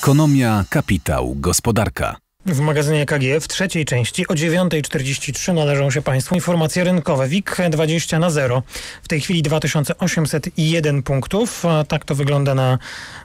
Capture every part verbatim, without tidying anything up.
Ekonomia, kapitał, gospodarka. W magazynie E K G w trzeciej części o dziewiąta czterdzieści trzy należą się Państwu informacje rynkowe. W I K dwadzieścia na zero. W tej chwili dwa tysiące osiemset jeden punktów. Tak to wygląda na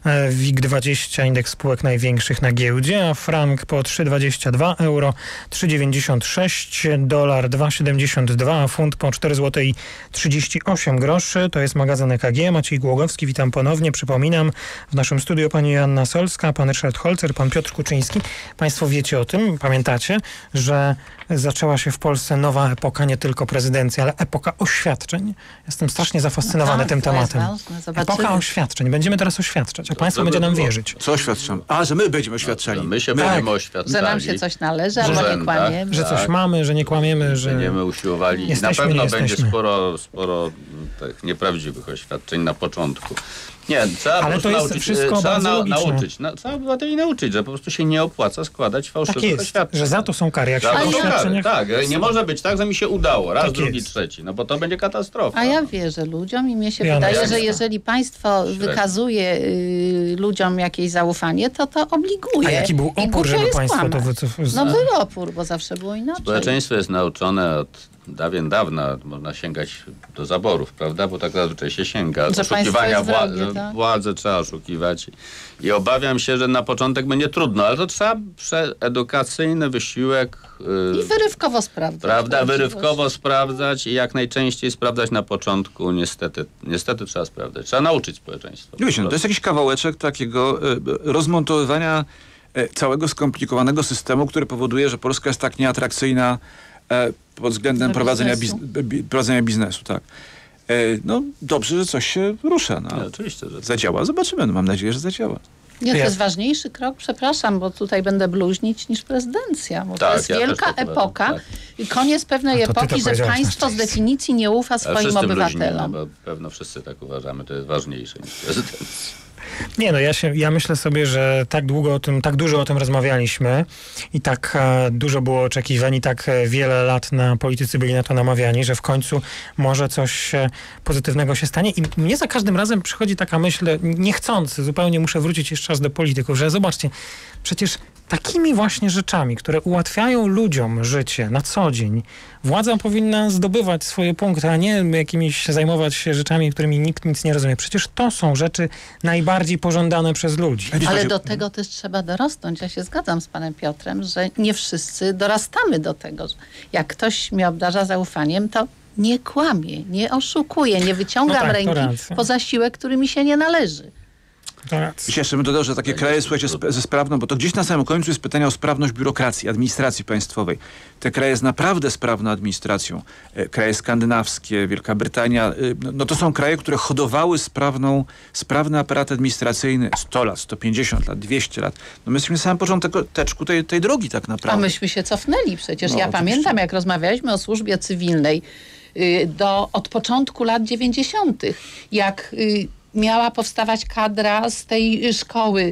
W I K dwadzieścia, indeks spółek największych na giełdzie. A frank po trzy dwadzieścia dwa, euro trzy dziewięćdziesiąt sześć, dolar dwa siedemdziesiąt dwa, a funt po cztery złote trzydzieści osiem groszy. To jest magazyn E K G. Maciej Głogowski, witam ponownie. Przypominam, w naszym studiu pani Joanna Solska, pan Ryszard Holzer, pan Piotr Kuczyński. Państwo wiecie o tym, pamiętacie, że zaczęła się w Polsce nowa epoka, nie tylko prezydencji, ale epoka oświadczeń. Jestem strasznie zafascynowany no tak, tym tematem. Epoka oświadczeń. Będziemy teraz oświadczać, a to państwo będzie nam było. wierzyć. Co oświadczam? A, że my będziemy oświadczali. No, my się tak. będziemy oświadczali. Że nam się coś należy, albo nie kłamiemy. Że coś mamy, że nie kłamiemy, że będziemy usiłowali. Jesteśmy, na pewno nie będzie jesteśmy. sporo, sporo tych nieprawdziwych oświadczeń na początku. Nie, trzeba Ale po to jest nauczyć, wszystko trzeba bardzo na, logiczne. nauczyć. Na, trzeba obywateli nauczyć, że po prostu się nie opłaca składać fałszywych tak jest, oświadczeń. że za to są kary. Jak Za się to są kary, oświadczeniach... tak. Nie może być tak, że mi się udało. Raz, tak drugi, jest. trzeci. No bo to będzie katastrofa. A ja wierzę ludziom i mnie się Ja wydaje, nie że wiem. jeżeli państwo Średnio. wykazuje y, ludziom jakieś zaufanie, to to obliguje. A jaki był I opór, głupio żeby jest państwo to kłamać. wycofało? No był opór, bo zawsze było inaczej. Społeczeństwo jest nauczone od dawien dawna, można sięgać do zaborów, prawda? Bo tak zazwyczaj się sięga. Że Oszukiwania państwo jest wła- wrogie, tak? władzy trzeba oszukiwać. I obawiam się, że na początek będzie trudno, ale to trzeba edukacyjny wysiłek. Yy, I wyrywkowo sprawdzać. Prawda, prawdziwość. wyrywkowo sprawdzać i jak najczęściej sprawdzać na początku. Niestety, niestety trzeba sprawdzać. Trzeba nauczyć społeczeństwo. Nie wiecie, no to jest jakiś kawałeczek takiego e, rozmontowywania e, całego skomplikowanego systemu, który powoduje, że Polska jest tak nieatrakcyjna e, pod względem Do prowadzenia, biznesu. biz, bi, prowadzenia biznesu. Tak. E, no dobrze, że coś się rusza. No. Nie, oczywiście, że Zadziała? Zobaczymy. No, mam nadzieję, że zadziała. Nie, to Ja- jest ważniejszy krok, przepraszam, bo tutaj będę bluźnić niż prezydencja, bo Tak, to jest ja też wielka tak uważam, epoka tak. i koniec pewnej A to ty to epoki, że powiedziałaś na państwo z szczęście. definicji nie ufa Ale swoim wszyscy bluźnimy, obywatelom. bo pewno wszyscy tak uważamy. To jest ważniejsze niż prezydencja. Nie, no ja, się, ja myślę sobie, że tak długo o tym, tak dużo o tym rozmawialiśmy i tak e, dużo było oczekiwań i tak e, wiele lat na politycy byli na to namawiani, że w końcu może coś e, pozytywnego się stanie. I mnie za każdym razem przychodzi taka myśl, niechcący, zupełnie muszę wrócić jeszcze raz do polityków, że zobaczcie, przecież takimi właśnie rzeczami, które ułatwiają ludziom życie na co dzień, władza powinna zdobywać swoje punkty, a nie jakimiś zajmować się rzeczami, którymi nikt nic nie rozumie. Przecież to są rzeczy najbardziej pożądane przez ludzi. Ale do tego też trzeba dorosnąć. Ja się zgadzam z panem Piotrem, że nie wszyscy dorastamy do tego. Że jak ktoś mnie obdarza zaufaniem, to nie kłamie, nie oszukuje, nie wyciągam No tak, to ręki racja. po zasiłek, który mi się nie należy. To racja. I się jeszcze bym dodał, że takie kraje, słuchajcie, sp- ze sprawną, bo to gdzieś na samym końcu jest pytanie o sprawność biurokracji, administracji państwowej. Te kraje z naprawdę sprawną administracją, e, kraje skandynawskie, Wielka Brytania, e, no, no to są kraje, które hodowały sprawną, sprawny aparat administracyjny sto lat, sto pięćdziesiąt lat, dwieście lat. No my jesteśmy na samym początku tej, tej drogi tak A naprawdę. myśmy się cofnęli przecież. No, ja oczywiście. pamiętam, jak rozmawialiśmy o służbie cywilnej y, do, od początku lat dziewięćdziesiątych. Jak y, miała powstawać kadra z tej y, szkoły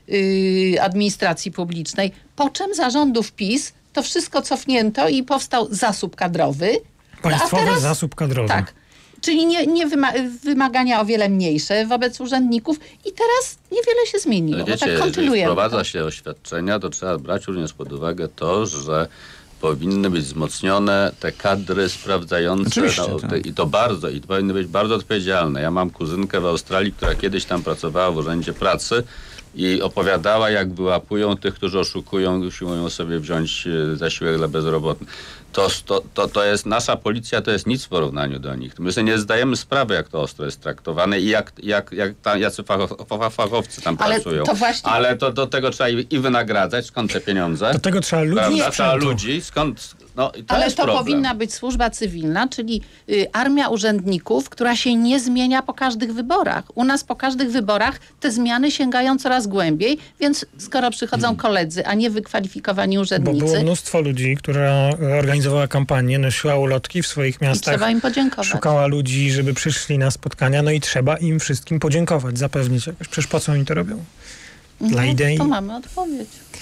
y, administracji publicznej. Po czym za rządów PiS to wszystko cofnięto i powstał zasób kadrowy. Państwowy A teraz- zasób kadrowy. Tak. Czyli nie, nie wyma- wymagania o wiele mniejsze wobec urzędników i teraz niewiele się zmieniło, bo Wiecie, tak jeżeli kontynuujemy. wprowadza to. się oświadczenia, to trzeba brać również pod uwagę to, że powinny być wzmocnione te kadry sprawdzające Oczywiście, no, tak. te, i to bardzo, i to powinny być bardzo odpowiedzialne. Ja mam kuzynkę w Australii, która kiedyś tam pracowała w urzędzie pracy i opowiadała, jak wyłapują tych, którzy oszukują, usiłują sobie wziąć e, zasiłek dla bezrobotnych. To, to, to, to jest, nasza policja to jest nic w porównaniu do nich. My sobie nie zdajemy sprawy, jak to ostro jest traktowane i jak, jak, jak tam, jacy fachow, fachowcy tam Ale pracują. to właśnie- Ale to do tego trzeba i, i wynagradzać, skąd te pieniądze. Do tego trzeba ludzi Prawda? i Trzeba sprzętu. ludzi, skąd... No, i to Ale jest to problem. powinna być służba cywilna, czyli y, armia urzędników, która się nie zmienia po każdych wyborach. U nas po każdych wyborach te zmiany sięgają coraz głębiej, więc skoro przychodzą koledzy, a nie wykwalifikowani Bo urzędnicy, było mnóstwo ludzi, która organizowała kampanię, nosiła ulotki w swoich i miastach, trzeba im podziękować. szukała ludzi, żeby przyszli na spotkania, no i trzeba im wszystkim podziękować, zapewnić jakoś. Przecież po co oni to robią? Dla No, idei. to mamy odpowiedź.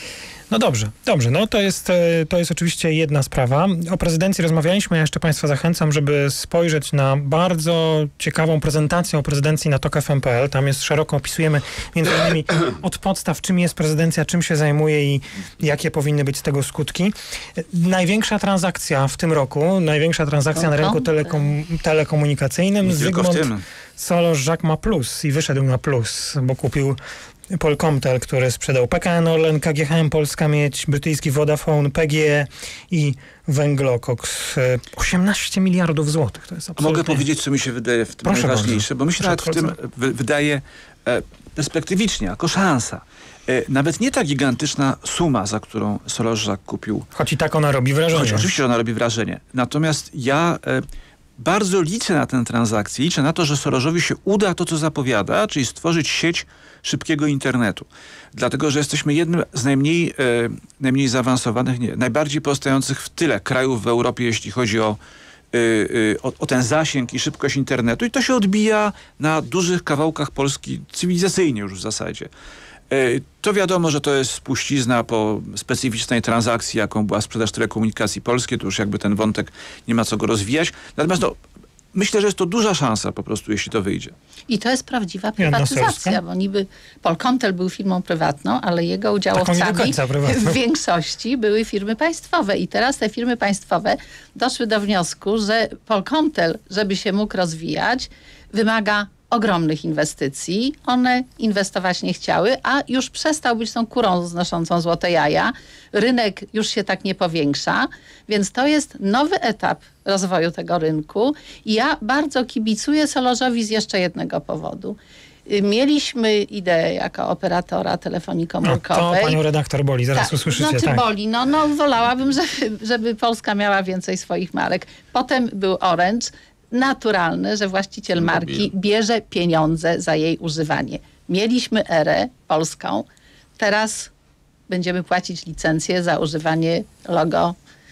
No dobrze, dobrze. No to jest, to jest oczywiście jedna sprawa. O prezydencji rozmawialiśmy. Ja jeszcze Państwa zachęcam, żeby spojrzeć na bardzo ciekawą prezentację o prezydencji na tok f m kropka p l. Tam jest szeroko opisujemy między innymi od podstaw, czym jest prezydencja, czym się zajmuje i jakie powinny być z tego skutki. Największa transakcja w tym roku, największa transakcja na rynku telekom, telekomunikacyjnym. Zygmunt Solorz-Żak ma plus i wyszedł na plus, bo kupił Polkomtel, który sprzedał P K N Orlen, K G H M Polska Miedź, brytyjski Vodafone, P G E i Węglokoks. osiemnaście miliardów złotych. To jest absolutnie... Mogę powiedzieć, co mi się wydaje w tym Proszę najważniejsze, bardzo. bo mi się nawet w tym wy- wydaje e, perspektywicznie, jako szansa. E, nawet nie ta gigantyczna suma, za którą Solorz-Żak kupił. Choć i tak ona robi wrażenie. Choć oczywiście ona robi wrażenie. Natomiast ja e, bardzo liczę na tę transakcję. Liczę na to, że Soroszowi się uda to, co zapowiada, czyli stworzyć sieć szybkiego internetu. Dlatego, że jesteśmy jednym z najmniej, e, najmniej zaawansowanych, nie, najbardziej pozostających w tyle krajów w Europie, jeśli chodzi o, e, e, o, o ten zasięg i szybkość internetu. I to się odbija na dużych kawałkach Polski cywilizacyjnie już w zasadzie. E, to wiadomo, że to jest spuścizna po specyficznej transakcji, jaką była sprzedaż Telekomunikacji Polskie. To już jakby ten wątek nie ma co go rozwijać. Natomiast no, myślę, że jest to duża szansa po prostu, jeśli to wyjdzie. I to jest prawdziwa prywatyzacja, bo niby Polkomtel był firmą prywatną, ale jego udziałowcami w większości były firmy państwowe. I teraz te firmy państwowe doszły do wniosku, że Polkomtel, żeby się mógł rozwijać, wymaga ogromnych inwestycji. One inwestować nie chciały, a już przestał być tą kurą znoszącą złote jaja. Rynek już się tak nie powiększa, więc to jest nowy etap rozwoju tego rynku. I ja bardzo kibicuję Solorzowi z jeszcze jednego powodu. Mieliśmy ideę jako operatora telefonii komórkowej. No, to panią redaktor boli, zaraz tak, usłyszycie. Znaczy tak. boli, no, no wolałabym, żeby, żeby Polska miała więcej swoich marek. Potem był Orange. Naturalne, że właściciel marki bierze pieniądze za jej używanie. Mieliśmy erę polską, teraz będziemy płacić licencję za używanie logo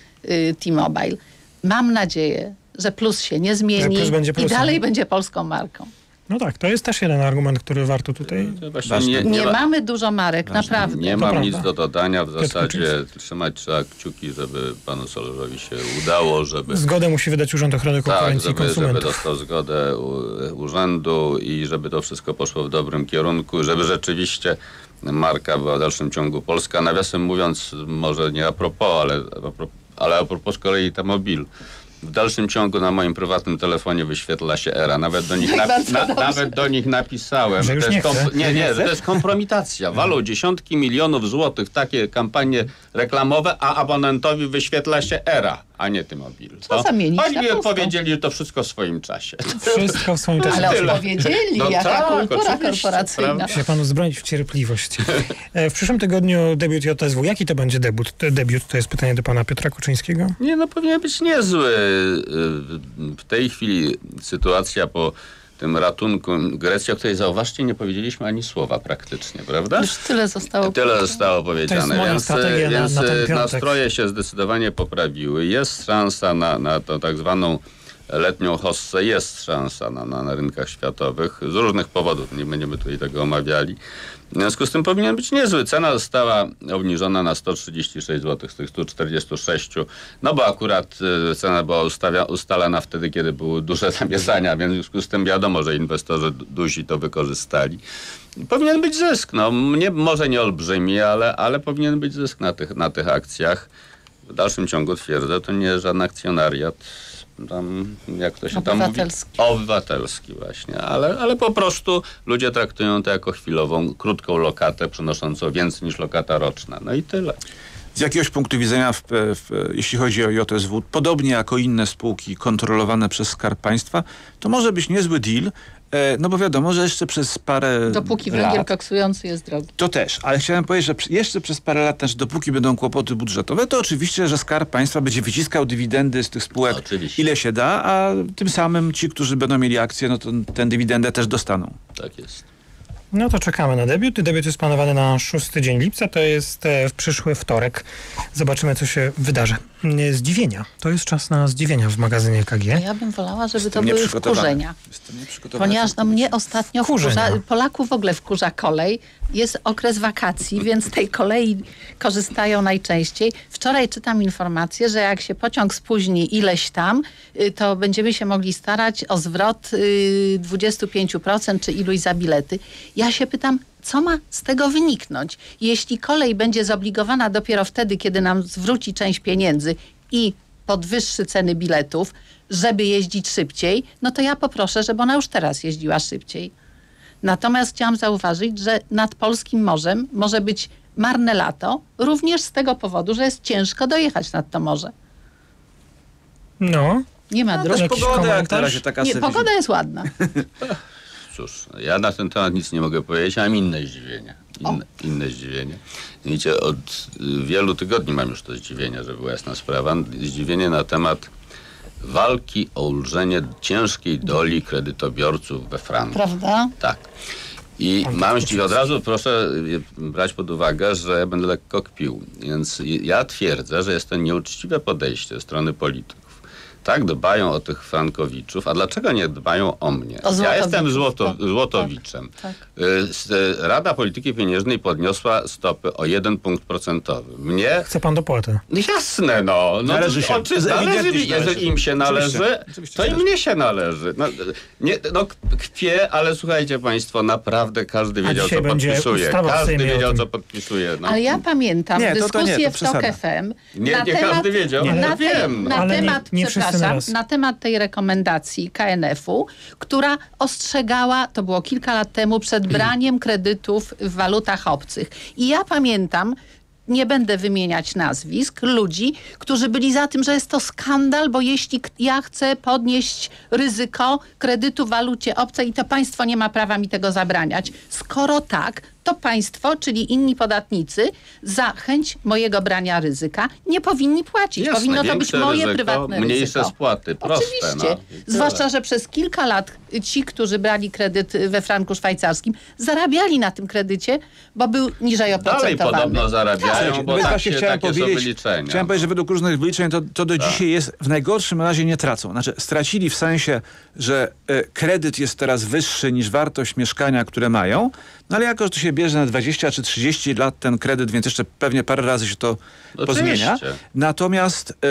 y, T-Mobile. Mam nadzieję, że plus się nie zmieni i dalej będzie polską marką. No tak, to jest też jeden argument, który warto tutaj... Nie, nie, nie ma, mamy dużo marek, ważne. Naprawdę. Nie mam nic do dodania, w zasadzie trzymać trzeba kciuki, żeby panu Solorzowi się udało, żeby... Zgodę musi wydać Urząd Ochrony Konkurencji tak, żeby, i Konsumentów. żeby dostał zgodę u, urzędu i żeby to wszystko poszło w dobrym kierunku, żeby rzeczywiście marka była w dalszym ciągu polska. Nawiasem mówiąc, może nie a propos, ale, ale a propos z kolei T-Mobile. W dalszym ciągu na moim prywatnym telefonie wyświetla się era. Nawet do nich, na, na, nawet do nich napisałem. Że już to jest nie chce. nie, nie, to jest kompromitacja. Walą dziesiątki milionów złotych takie kampanie reklamowe, a abonentowi wyświetla się era, a nie T-Mobile. Co zamienić Oni na mi polską. powiedzieli to wszystko w swoim czasie. Wszystko w swoim czasie. Ale odpowiedzieli, no jaka tak, kultura korporacyjna. Muszę panu zbronić w cierpliwość. W przyszłym tygodniu debiut J S W. Jaki to będzie debiut? debiut? To jest pytanie do pana Piotra Kuczyńskiego. Nie, no powinien być niezły. W tej chwili sytuacja po tym ratunku Grecji, o której zauważcie, nie powiedzieliśmy ani słowa praktycznie, prawda? Już tyle zostało Tyle zostało powiedziane, to jest moja więc, strategia na, więc na ten piątek. nastroje się zdecydowanie poprawiły. Jest szansa na, na tą tak zwaną letnią hossę, jest szansa na, na, na rynkach światowych z różnych powodów, nie będziemy tutaj tego omawiali. W związku z tym powinien być niezły. Cena została obniżona na sto trzydzieści sześć złotych z tych stu czterdziestu sześciu, no bo akurat y, cena była ustawia, ustalana wtedy, kiedy były duże zamieszania, więc w związku z tym wiadomo, że inwestorzy duzi to wykorzystali. Powinien być zysk, no nie, może nie olbrzymi, ale, ale powinien być zysk na tych, na tych akcjach. W dalszym ciągu twierdzę, to nie jest żaden akcjonariat. Tam, jak to się tam mówi? Obywatelski właśnie, ale, ale po prostu ludzie traktują to jako chwilową, krótką lokatę, przynoszącą więcej niż lokata roczna. No i tyle. Z jakiegoś punktu widzenia, w, w, jeśli chodzi o J S W, podobnie jako inne spółki kontrolowane przez Skarb Państwa, to może być niezły deal, e, no bo wiadomo, że jeszcze przez parę Dopóki lat... węgiel koksujący jest drogi. To też, ale chciałem powiedzieć, że jeszcze przez parę lat, też dopóki będą kłopoty budżetowe, to oczywiście, że Skarb Państwa będzie wyciskał dywidendy z tych spółek, oczywiście, ile się da, a tym samym ci, którzy będą mieli akcje, no to tę dywidendę też dostaną. Tak jest. No to czekamy na debiut. Debiut jest planowany na szósty dzień lipca, to jest w przyszły wtorek. Zobaczymy, co się wydarzy. zdziwienia. To jest czas na zdziwienia w magazynie E K G. Ja bym wolała, żeby to Jestem były nieprzygotowany. wkurzenia. Jestem nieprzygotowany. Ponieważ no, mnie ostatnio Wkurzenia. wkurza, Polaków w ogóle wkurza kolej. Jest okres wakacji, więc tej kolei korzystają najczęściej. Wczoraj czytam informację, że jak się pociąg spóźni ileś tam, y, to będziemy się mogli starać o zwrot y, dwadzieścia pięć procent czy iluś za bilety. Ja się pytam, co ma z tego wyniknąć? Jeśli kolej będzie zobligowana dopiero wtedy, kiedy nam zwróci część pieniędzy i podwyższy ceny biletów, żeby jeździć szybciej, no to ja poproszę, żeby ona już teraz jeździła szybciej. Natomiast chciałam zauważyć, że nad polskim morzem może być marne lato, również z tego powodu, że jest ciężko dojechać nad to morze. No, Nie ma No, dróg. też Jakiś pogoda jak na komentarz? razie taka Nie, sobie pogoda jest ładna. Cóż, ja na ten temat nic nie mogę powiedzieć, mam inne zdziwienie. Inne, inne zdziwienie. Widzicie, od y, wielu tygodni mam już to zdziwienie, żeby była jasna sprawa. Zdziwienie na temat walki o ulżenie ciężkiej doli kredytobiorców we Francji. Prawda? Tak. I mam zdziwienie, od razu proszę brać pod uwagę, że ja będę lekko kpił. Więc ja twierdzę, że jest to nieuczciwe podejście ze strony polityków. Tak dbają o tych frankowiczów, a dlaczego nie dbają o mnie? O Ja jestem złotowiczów, złoto, tak, złotowiczem. tak, Y, s- y, Rada Polityki Pieniężnej podniosła stopy o jeden punkt procentowy. Mnie... chce pan dopłatę. No jasne, no. no Należy to- się. Oczy, Ewidentnie należy mi, się należy. jeżeli im się należy, Oczywiście. Oczywiście to i należy. mnie się należy. No, nie, no kpię, ale słuchajcie państwo, naprawdę każdy wiedział, dzisiaj co będzie podpisuje. ustawa w Każdy Sejmie o wiedział, tym. co podpisuje. No. Ale ja pamiętam Nie, to- to nie, dyskusję to w TOK przesada. F M Nie- na nie temat, każdy wiedział, na, ale te, wiem. na Ale nie- temat, nie wszyscy przepraszam, naraz. na temat tej rekomendacji K N F u, która ostrzegała, to było kilka lat temu, przed braniem kredytów w walutach obcych. I ja pamiętam, nie będę wymieniać nazwisk, ludzi, którzy byli za tym, że jest to skandal, bo jeśli k- ja chcę podnieść ryzyko kredytu w walucie obcej, to państwo nie ma prawa mi tego zabraniać. Skoro tak, to państwo, czyli inni podatnicy, za chęć mojego brania ryzyka nie powinni płacić. Jasne, Powinno to być większe moje ryzyko, prywatne mniejsze ryzyko. spłaty, proste. Oczywiście. No. I tyle. Zwłaszcza, że przez kilka lat ci, którzy brali kredyt we franku szwajcarskim, zarabiali na tym kredycie, bo był niżej Dalej oprocentowany. podobno zarabiają, Słuchajcie, bo no tak właśnie się, chciałem takie są powiedzieć, wyliczenia. chciałem powiedzieć, że według różnych wyliczeń to, to do dzisiaj jest w najgorszym razie nie tracą. Znaczy stracili w sensie, że e, kredyt jest teraz wyższy niż wartość mieszkania, które mają, no ale jako, że to się bierze na dwadzieścia czy trzydzieści lat ten kredyt, więc jeszcze pewnie parę razy się to Oczywiście. pozmienia. Natomiast e,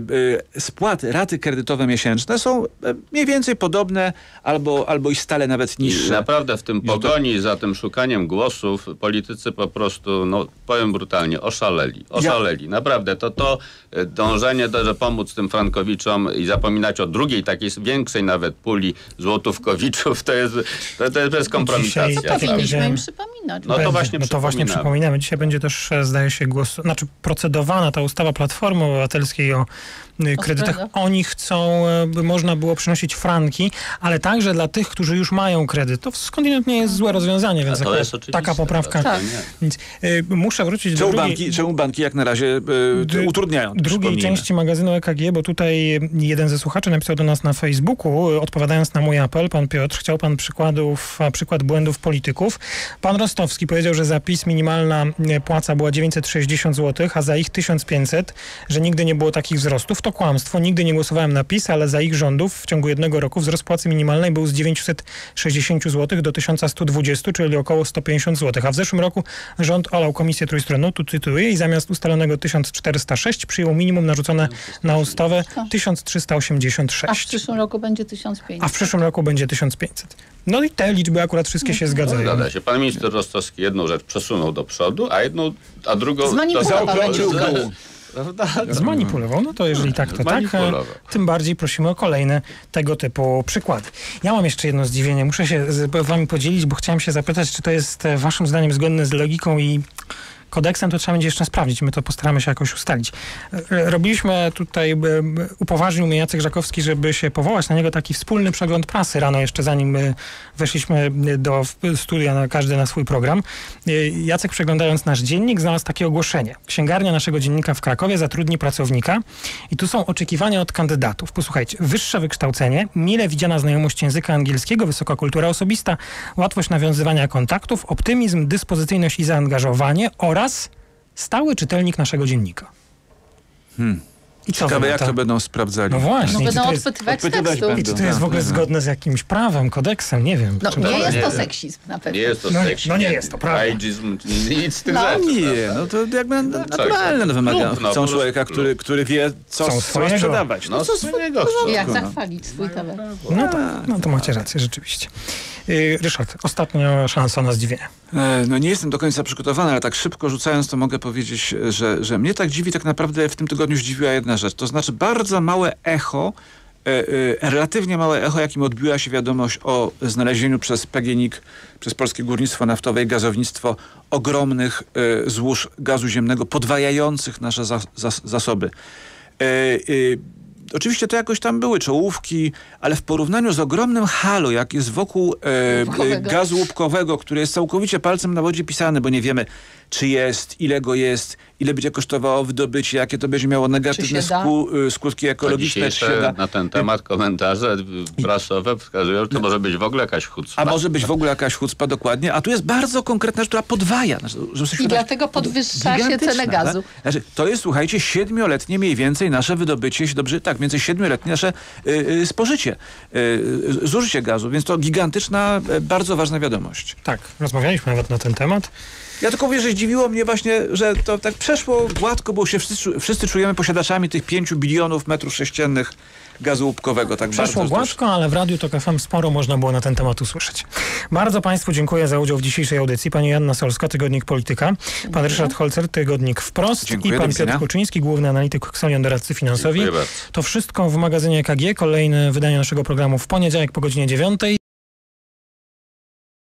e, spłaty, raty kredytowe miesięczne są e, mniej więcej podobne albo, albo i stale nawet I niższe. naprawdę w tym niż do- pogoni za tym szukaniem głosów politycy po prostu, no powiem brutalnie, oszaleli. Oszaleli. Naprawdę. To to e, dążenie do, że pomóc tym frankowiczom i zapominać o drugiej, takiej większej nawet puli złotówkowiczów, to jest, to, to jest kompromitacja. Dzisiaj- To powinniśmy Powiedziałem- im przypominać. No to Będzie. właśnie no to właśnie przypominamy. przypominamy. Dzisiaj będzie też, e, zdaje się, głos, znaczy procedowana ta ustawa Platformy Obywatelskiej o y, kredytach. kredytach. Oni chcą, e, by można było przynosić franki, ale także dla tych, którzy już mają kredyt. To skądinąd nie jest złe rozwiązanie, więc A to akurat jest oczywiste. taka poprawka. dlaczego Tak. nie? Więc y, muszę wrócić do Czemu drugiej, banki, czemu banki jak na razie e, Dru- utrudniają? to drugiej przypomnijmy. części magazynu E K G, bo tutaj jeden ze słuchaczy napisał do nas na Facebooku, y, odpowiadając na mój apel, pan Piotr, chciał pan przykładów, a przykład błędów polityków. Pan Rostowski powiedział, że za PiS minimalna y, płaca była dziewięćset sześćdziesiąt złotych, a za ich tysiąc pięćset, że nigdy nie było takich wzrostów. To kłamstwo. Nigdy nie głosowałem na PiS, ale za ich rządów w ciągu jednego roku wzrost płacy minimalnej był z dziewięćset sześćdziesiąt złotych do tysiąc sto dwadzieścia, czyli około sto pięćdziesiąt złotych. A w zeszłym roku rząd olał komisję trójstronną, tu cytuję, i zamiast ustalonego tysiąc czterysta sześć przyjął minimum narzucone na ustawę tysiąc trzysta osiemdziesiąt A w sześć. przyszłym roku będzie tysiąc pięćset. A w przyszłym roku będzie tysiąc pięćset. No i te liczby akurat wszystkie się zgadzają. Zgadza się. Pan minister Rostowski jedną rzecz przesunął do przodu, a jedną, a drugą... Zmanipulował zaokrąglił będzie w układ. dół. Prawda? Zmanipulował. No to jeżeli tak, to tak. Zmanipulował. Tym bardziej prosimy o kolejne tego typu przykłady. Ja mam jeszcze jedno zdziwienie. Muszę się z wami podzielić, bo chciałem się zapytać, czy to jest e, waszym zdaniem zgodne z logiką i kodeksem, to trzeba będzie jeszcze sprawdzić. My to postaramy się jakoś ustalić. E, Robiliśmy tutaj, e, upoważnił mnie Jacek Żakowski, żeby się powołać na niego taki wspólny przegląd prasy rano, jeszcze zanim e, weszliśmy do w- studia, na każdy na swój program. E, Jacek, przeglądając nasz dziennik, znalazł takie ogłoszenie. Księgarnia naszego dziennika w Krakowie zatrudni pracownika i tu są oczekiwania od kandydatów. Posłuchajcie, wyższe wykształcenie, mile widziana znajomość języka angielskiego, wysoka kultura osobista, łatwość nawiązywania kontaktów, optymizm, dyspozycyjność i zaangażowanie oraz stały czytelnik naszego dziennika. I co Ciekawe, wy na jak to? to będą sprawdzali. No właśnie. No i czy będą to jest, odpytywać z odpytywać tekstu. będą. i czy to jest w ogóle Tak, tak. zgodne z jakimś prawem, kodeksem? Nie wiem. No, Czy- nie to jest nie to jest. seksizm na pewno. Nie jest to No nie- seksizm. no nie jest to, prawda. Ageizm, nic z tych No. rzeczy. Nie, no to jakby naturalne no, wymaga. Lub, no, Chcą po człowieka, prostu. który, który wie, co, Chcą co swojego. sprzedawać. No, co swojego co- Jak no. zachwalić swój towar. No to, no to macie rację, rzeczywiście. Yy, Ryszard, ostatnia szansa na zdziwienie. E, No nie jestem do końca przygotowany, ale tak szybko rzucając, to mogę powiedzieć, że, że mnie tak dziwi, tak naprawdę w tym tygodniu zdziwiła jedna rzecz. To znaczy bardzo małe echo, e, e, relatywnie małe echo, jakim odbiła się wiadomość o znalezieniu przez P G N I K, przez Polskie Górnictwo Naftowe i Gazownictwo ogromnych e, złóż gazu ziemnego, podwajających nasze zas, zas, zasoby. E, e, Oczywiście to jakoś tam były czołówki, ale w porównaniu z ogromnym halo, jak jest wokół e, Łupkowego. gazu łupkowego, który jest całkowicie palcem na wodzie pisany, bo nie wiemy, czy jest, ile go jest, ile będzie kosztowało wydobycie, jakie to będzie miało negatywne się da? sku, y, skutki To ekologiczne, czy się da. dzisiejsze na ten temat komentarze y, prasowe wskazują, że to może być w ogóle jakaś chucpa. A może być w ogóle jakaś chucpa, dokładnie. A tu jest bardzo konkretna rzecz, która podwaja. Znaczy, że jesteśmy I tak- dlatego podwyższa się gigantyczna, cenę gazu. Tak? Znaczy, to jest, słuchajcie, siedmioletnie mniej więcej nasze wydobycie, jeśli dobrze, tak, mniej więcej siedmioletnie nasze y, y, spożycie, y, y, zużycie gazu. Więc to gigantyczna, y, bardzo ważna wiadomość. Tak, rozmawialiśmy nawet na ten temat. Ja tylko mówię, że zdziwiło mnie właśnie, że to tak przeszło gładko, bo się wszyscy, wszyscy czujemy posiadaczami tych pięciu bilionów metrów sześciennych gazu łupkowego. Tak Przeszło bardzo gładko, ale w Radiu Tok F M sporo można było na ten temat usłyszeć. Bardzo Państwu dziękuję za udział w dzisiejszej audycji. Pani Joanna Solska, Tygodnik Polityka, pan Ryszard Holzer, Tygodnik Wprost Dziękuję, i do pan widzenia. Piotr Kuczyński, główny analityk Xelion, doradcy finansowi. Dziękuję bardzo. To wszystko w magazynie E K G. Kolejne wydanie naszego programu w poniedziałek po godzinie dziewiątej.